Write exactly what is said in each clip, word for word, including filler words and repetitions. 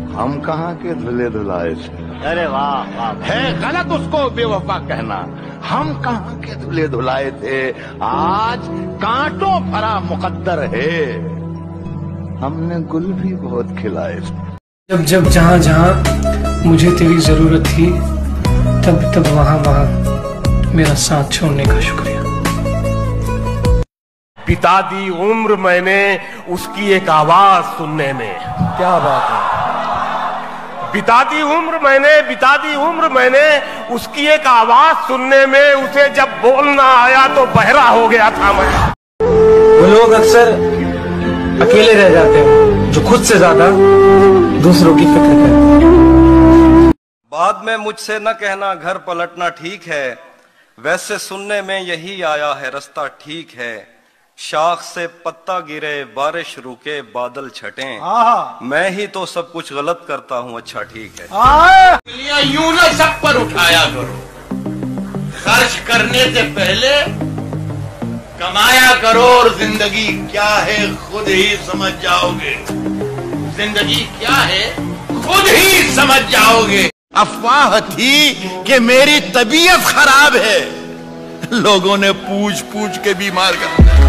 हम कहाँ के धुले धुलाए थे। अरे वाह वाह, है गलत उसको बेवफा कहना। हम कहाँ के धुले धुलाए थे, आज कांटों भरा मुकद्दर है। हमने गुल भी बहुत खिलाए थे। जब जब जहाँ जहाँ मुझे तेरी जरूरत थी, तब तब वहाँ वहाँ मेरा साथ छोड़ने का शुक्रिया। बिता दी उम्र मैंने उसकी एक आवाज सुनने में। क्या बात है। बिता दी उम्र मैंने बिता दी उम्र मैंने उसकी एक आवाज सुनने में। उसे जब बोलना आया तो बहरा हो गया था मैं। वो लोग अक्सर अकेले रह जाते हैं जो खुद से ज्यादा दूसरों की फिक्र करते हैं। बाद में मुझसे न कहना घर पलटना ठीक है, वैसे सुनने में यही आया है रास्ता ठीक है। शाख से पत्ता गिरे, बारिश रुके, बादल छटें, मैं ही तो सब कुछ गलत करता हूँ, अच्छा ठीक है। यूं ना सब पर उठाया करो, खर्च करने से पहले कमाया करो और जिंदगी क्या है खुद ही समझ जाओगे। जिंदगी क्या है खुद ही समझ जाओगे। अफवाह थी कि मेरी तबीयत खराब है, लोगों ने पूछ पूछ के बीमार कर दिया।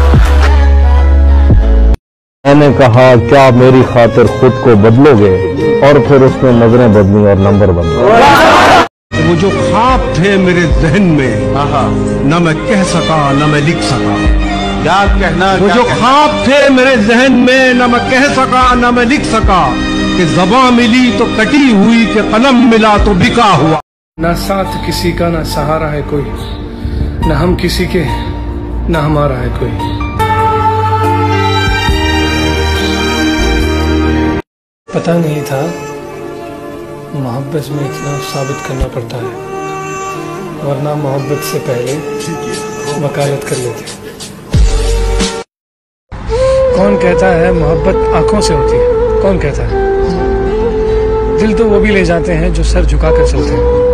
मैंने कहा क्या मेरी खातिर खुद को बदलोगे, और फिर उसमें नजरें बदली और नंबर बदले। वो जो ख्वाब थे मेरे जहन में, न मैं कह सका न मैं लिख सका। क्या कहना, वो जो ख्वाब थे मेरे जहन में, न मैं कह सका न मैं लिख सका। कि ज़बां मिली तो कटी हुई, कि कलम मिला तो बिका हुआ। न साथ किसी का न सहारा है कोई, न हम किसी के न हमारा है कोई। पता नहीं था मोहब्बत में इतना साबित करना पड़ता है, वरना मोहब्बत से पहले वकालत कर लेते। कौन कहता है मोहब्बत आंखों से होती है, कौन कहता है। दिल तो वो भी ले जाते हैं जो सर झुकाकर चलते हैं।